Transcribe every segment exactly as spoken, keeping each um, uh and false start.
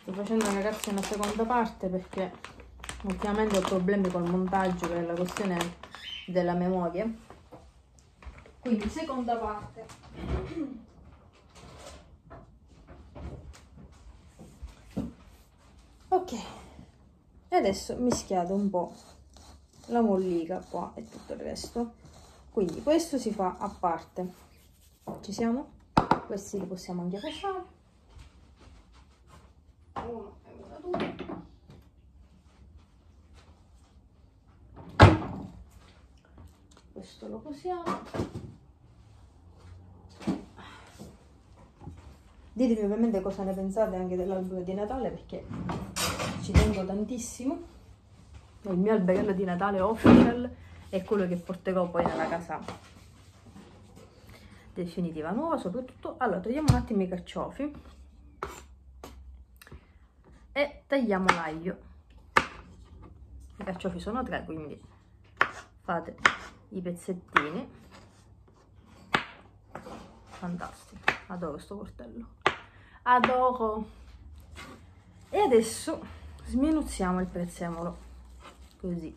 sto facendo ragazzi una seconda parte perché ultimamente ho problemi col montaggio per la questione della memoria, quindi seconda parte. Ok, e adesso mischiate un po' la mollica qua e tutto il resto, quindi questo si fa a parte. Ci siamo? Questi li possiamo anche posare, uno e una, due. Questo lo posiamo. Ditemi ovviamente cosa ne pensate anche dell'albero di Natale, perché ci tengo tantissimo. Il mio alberello di Natale official è quello che porterò poi nella casa definitiva nuova. Soprattutto, allora, togliamo un attimo i carciofi e tagliamo l'aglio. I carciofi sono tre, quindi fate i pezzettini. Fantastico, adoro sto coltello, adoro. E adesso sminuzziamo il prezzemolo così.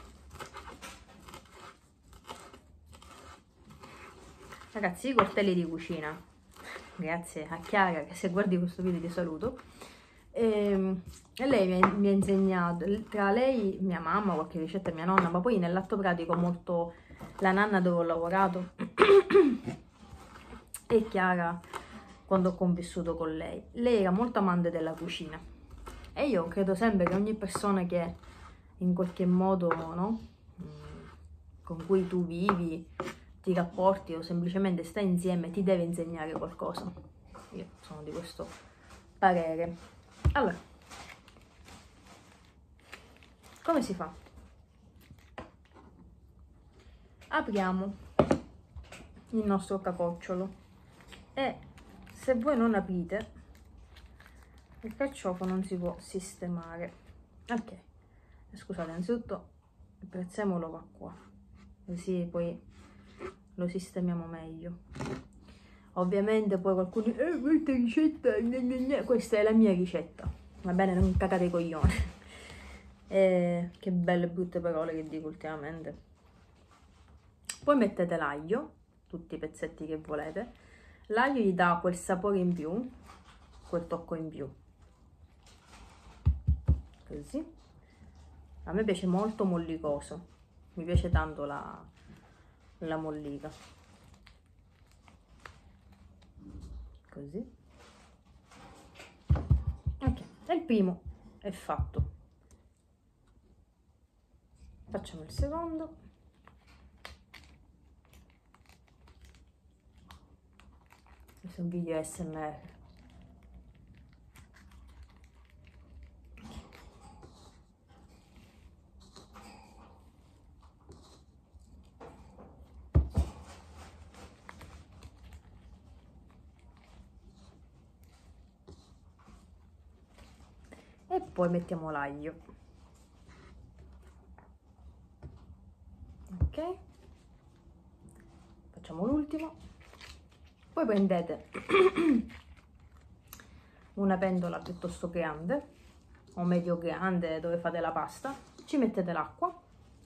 Ragazzi, i coltelli di cucina, grazie a Chiara che se guardi questo video ti saluto, e, e lei mi ha, mi ha insegnato, tra lei, mia mamma, qualche ricetta, mia nonna, ma poi nell'atto pratico molto la nanna dove ho lavorato e Chiara quando ho convissuto con lei. Lei era molto amante della cucina e io credo sempre che ogni persona che in qualche modo, no, con cui tu vivi, ti rapporti o semplicemente stai insieme, ti deve insegnare qualcosa. Io sono di questo parere. Allora, come si fa? Apriamo il nostro capocciolo e se voi non aprite il carciofo non si può sistemare. Ok, scusate, innanzitutto il prezzemolo va qua, così poi lo sistemiamo meglio. Ovviamente poi qualcuno dice, eh, questa ricetta, gne gne gne. Questa è la mia ricetta, va bene? Non cagate i coglioni. Eh, che belle brutte parole che dico ultimamente. Poi mettete l'aglio, tutti i pezzetti che volete. L'aglio gli dà quel sapore in più, quel tocco in più, così. A me piace molto mollicoso, mi piace tanto la, la mollica, così. Ok, e il primo è fatto. Facciamo il secondo. Questo è un video A S M R. E poi mettiamo l'aglio. Ok, facciamo l'ultimo. Poi prendete una pentola piuttosto grande o medio grande dove fate la pasta, ci mettete l'acqua.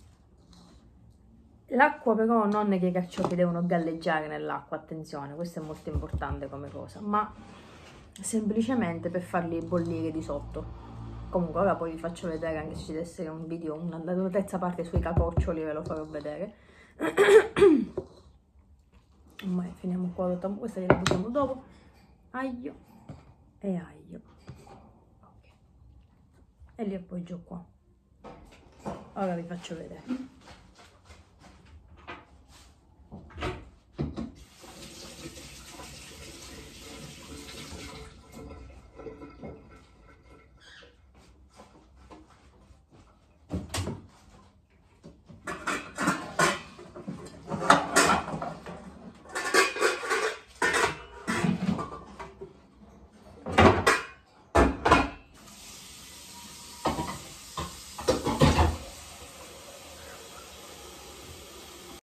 L'acqua però non è che i carciofi devono galleggiare nell'acqua, attenzione, questo è molto importante come cosa, ma semplicemente per farli bollire di sotto. Comunque ora poi vi faccio vedere, anche se ci deve essere un video, una, una terza parte sui capoccioli, ve lo farò vedere. Ormai finiamo qua, questa gliela buttiamo dopo. Aglio e aglio, okay. E li appoggio qua. Ora vi faccio vedere.